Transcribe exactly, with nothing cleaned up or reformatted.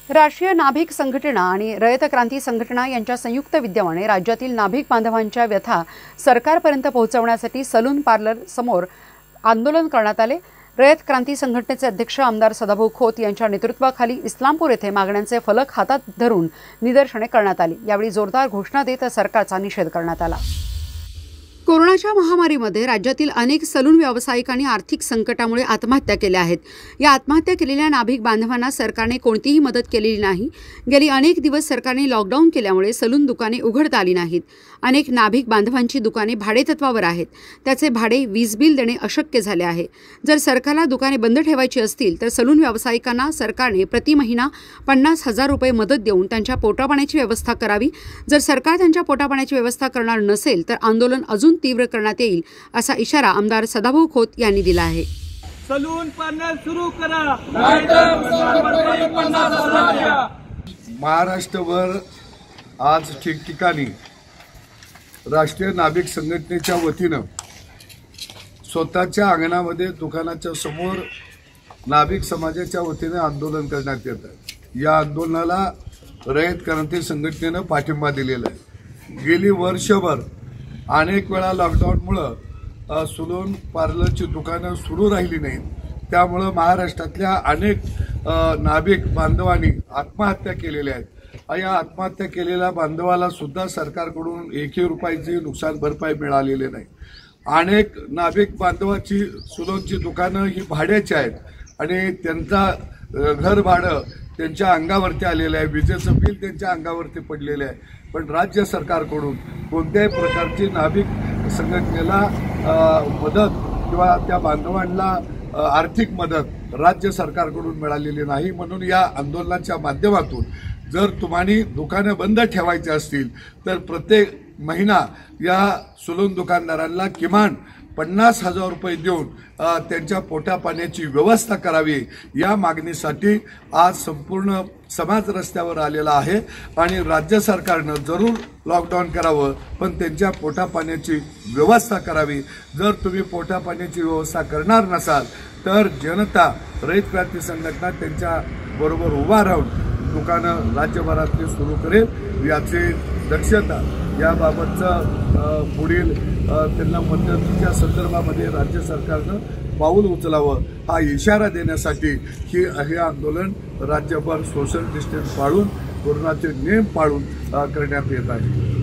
राष्ट्रीय नाभिक संघटना आणि रयत क्रांती संघटना यांच्या संयुक्त विद्यमाने राज्यातील नाभिक बांधवांच्या व्यथा सरकारपर्यंत पोहोचवण्यासाठी सलून पार्लर समोर आंदोलन करण्यात आले। रयत क्रांती संघटनेचे अध्यक्ष आमदार सदाभाऊ खोत यांच्या नेतृत्वाखाली इस्लामपूर येथे मागण्यांचे फलक हातात धरून निदर्शने करण्यात आली। यावेळी जोरदार घोषणा देत सरकारचा निषेध करण्यात आला। कोरोनाच्या महामारीमध्ये राज्यातील अनेक सलून व्यावसायिकांनी आर्थिक संकटामुळे आत्महत्या केल्या आहेत। या आत्महत्या केलेल्या नाभिक बांधवांना सरकारने कोणतीही मदत केलेली नाही। गेली अनेक दिवस सरकारने लॉकडाऊन केल्यामुळे सलून दुकाने उघडता आली नाहीत। अनेक नाभिक बांधवांची दुकाने भाडेतत्वावर आहेत। त्याचे भाडे वीज बिल देणे अशक्य झाले आहे। जर सरकारला दुकाने बंद ठेवायची असतील तर सलून व्यावसायिकांना सरकारने प्रति महिना पन्नास हजार रुपये मदत देऊन त्यांच्या पोटापाण्याची व्यवस्था करावी। जर सरकार त्यांच्या पोटापाण्याची व्यवस्था करणार नसेल तर आंदोलन अजून तीव्र करण्यात येईल असा इशारा आमदार सदाभाऊ खोत यांनी दिला आहे। सलून पार्लर सुरू करा, नाहीतर पन्नास हजार द्या। महाराष्ट्रभर आज ठिकठिकाणी राष्ट्रीय नाभिक संघटनेच्या वतीनं स्वतःच्या अंगणामध्ये दुकानाच्या समोर नाभिक समाजाच्या वतीने आंदोलन करण्यात येत आहे। या आंदोलनाला रयत क्रांती संघटनेनं पाठिंबा दिलेला आहे। गेली वर्षभर अनेक वेळा लॉकडाऊनमुळे सलून पार्लरची दुकानं सुरू राहिली नाहीत। त्यामुळे महाराष्ट्रातल्या अनेक नाभिक बांधवांनी आत्महत्या केलेल्या आहेत। या आत्महत्या केलेल्या बांधवाला सुद्धा सरकारकडून एकही रुपयाची नुकसान भरपाई मिळालेली नाही। अनेक नाभिक बांधवाची सलूनची दुकानं ही भाड्याची आहेत आणि त्यांचा घर भाडं त्यांच्या अंगावरती आलेलं आहे, विजेचं बिल त्यांच्या अंगावरती पडलेलं आहे। पण राज्य सरकारकडून कोणत्याही प्रकारची नाभिक संघटनेला मदत किंवा त्या बांधवांना आर्थिक मदत राज्य सरकारकडून मिळालेली नाही। म्हणून या आंदोलनाच्या माध्यमातून जर तुम्हाला दुकानं बंद ठेवायची असतील तर प्रत्येक महिना या सलून दुकानदारांना किमान पन्नास हजार रुपये देऊन त्यांच्या पोटापाण्याची व्यवस्था करावी। या मागणीसाठी आज संपूर्ण समाज रस्त्यावर आलेला आहे आणि राज्य सरकारनं जरूर लॉकडाऊन करावं, पण त्यांच्या पोटापाण्याची व्यवस्था करावी। जर तुम्ही पोटापाण्याची व्यवस्था करणार नसाल तर जनता रयत क्रांती संघटना त्यांच्या बरोबर उभा राहून दुकानं राज्यभरातली सुरू करेल। याची दक्षता याबाबतचं पुढील त्यांना मदतीच्या संदर्भामध्ये राज्य सरकारनं पाऊल उचलावं हा इशारा देण्यासाठी ही हे आंदोलन राज्यभर सोशल डिस्टन्स पाळून कोरोनाचे नियम पाळून करण्यात येत आहे।